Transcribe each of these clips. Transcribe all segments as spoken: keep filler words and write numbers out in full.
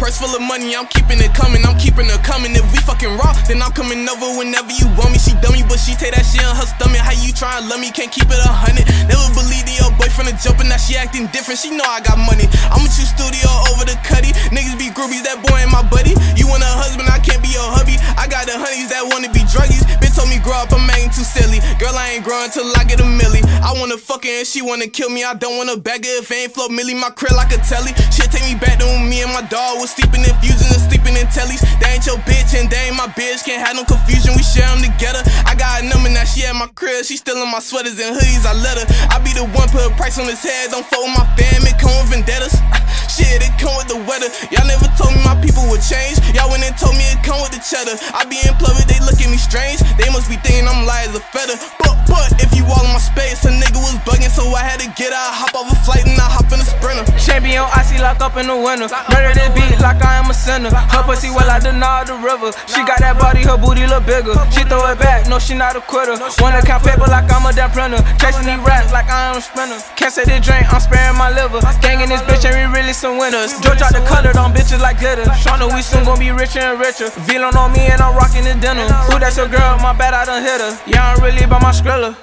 purse full of money, I'm keeping it coming, I'm keeping it coming. If we fucking raw, then I'm coming over whenever you want me. She dummy, but she take that shit on her stomach. How you tryna love me? Can't keep it a hundred. Never believed in your boyfriend a jumping, now she acting different. She know I got money. I'ma choose studio over the cutty. Niggas be groupies, that boy ain't my buddy. You want a husband, I can't be your hubby. I got the honeys that wanna be druggies. Bitch told me grow up, I'm acting too silly. Girl, I ain't growing till I get a milli. I wanna fuck her and she wanna kill me. I don't wanna bag her if it ain't flow milli. My crib like a telly. Shit take me back to when me and my dog was sleeping in fusion and sleeping in tellies. They ain't your bitch and they ain't my bitch. Can't have no confusion, we share them together. I got a number now, she at my crib. She stealing my sweaters and hoodies, I let her. I be the one put a price on his head. Don't fuck with my fam, it come with vendettas. Shit, it come with the weather. Y'all never told me my people would change. Y'all went and told me it come with the cheddar. I be in public, they look at me strange. They must be thinking I'm light as a feather. But, but, if you all in my space, a nigga was bugging, so I had to get out. Hop off a flight and I hop in a Sprinter. Champion icy lock up in the winter. Murder this beat like I am a sinner. Her pussy well like the Nile the river. She got that body, her booty look bigger. She throw it back, no she not a quitter. Wanna count paper like I'm a damn printer. Chasing these rats like I am a sprinter. Can't say this drink, I'm sparing my liver. Gangin' this bitch and we really some winners. George out the color on bitches like glitter. Shawna we soon gon' be richer and richer. Vlon on me and I'm rocking the denim. Who that's your girl? My bad I done hit her. Yeah, I'm really about my Skrilla.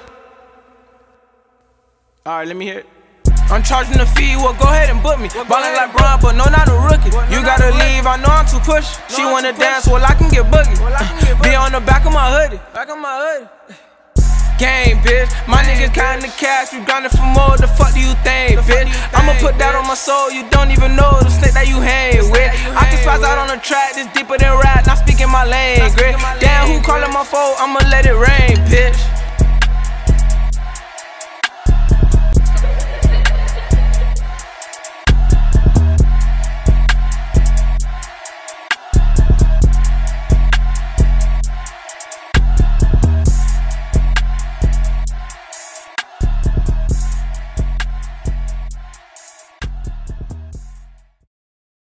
Alright, let me hear it. I'm charging the fee, well go ahead and book me. Ballin' like Bron, but no, not a rookie. You gotta leave, I know I'm too pushy. She wanna dance, well I can get boogie. Be on the back of my hoodie. Back of my hoodie. Game, bitch. My niggas counting the cash, we grindin' for more. The fuck do you think, bitch? I'ma put that on my soul, you don't even know the snake that you hang with. I can spaz out on the track, this deeper than rap, not speaking my language. Damn, who callin' my phone? I'ma let it rain, bitch.